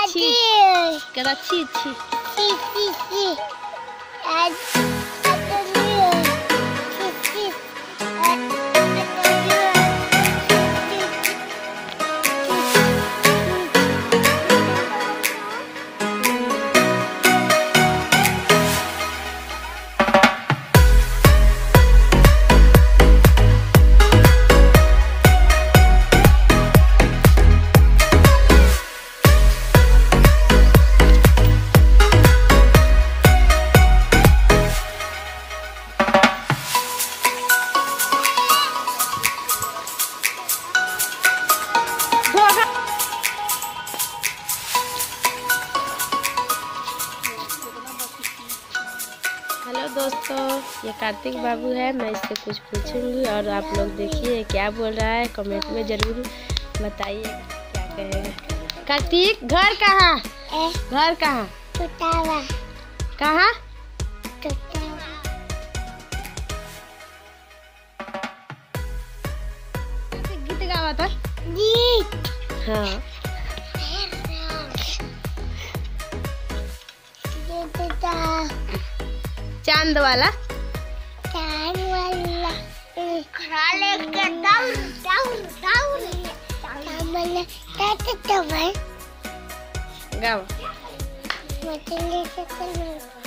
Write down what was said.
छी करा छी छी हेलो दोस्तों, ये कार्तिक बाबू है। मैं इससे कुछ पूछूंगी और आप लोग देखिए क्या बोल रहा है। कमेंट में जरूर बताइए क्या कहेगा। कार्तिक, घर कहाँ? घर कहाँ? कहाँ? गीत गावा था। गीत हाँ। चांद वाला खड़ा लेके डाउन डाउन डाउन गाओ।